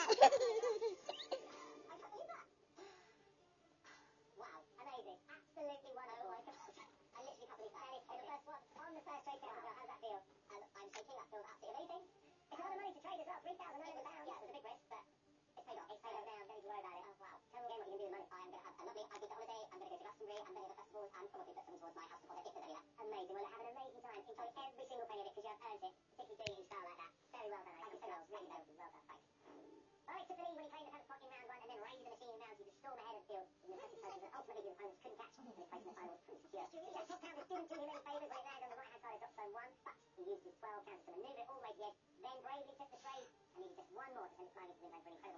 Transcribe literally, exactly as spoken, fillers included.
believe that. Wow, amazing. Absolutely wonderful. Oh my God. I literally can't believe that. Dennis, on the first one, on the first trade table, how does that feel? Um, I'm shaking. That feels absolutely amazing. It's a lot of money to trade as well, three thousand nine hundred pounds. Yeah, it was a big risk, but it's paid off. It's paid off now. Don't need to worry about it. Oh, wow. Tell me again what you can do with money. I am going to have a lovely, I booked a holiday, I'm going to go to Glastonbury, I'm going to go to festivals, and probably put some towards my house deposit if there's any left. Amazing. Well, have an amazing time. Enjoy every single penny of it because you have earned it, particularly doing it in style like that. Very well done, Alex. Thank you so much. Really well, well done. Thanks. Alex took the lead when he claimed the penalty spot in round one and then raised the machine in round two to storm ahead of the field in the impressive poses that ultimately his opponents couldn't catch and his place in the final was pretty secure. The top counter didn't do him any favours when it landed on the right-hand side of drop zone one, but he used his twelve counter to manoeuvre it all the way to the edge, then bravely took the trade and needed just one more to send it flying into the end zone for an incredible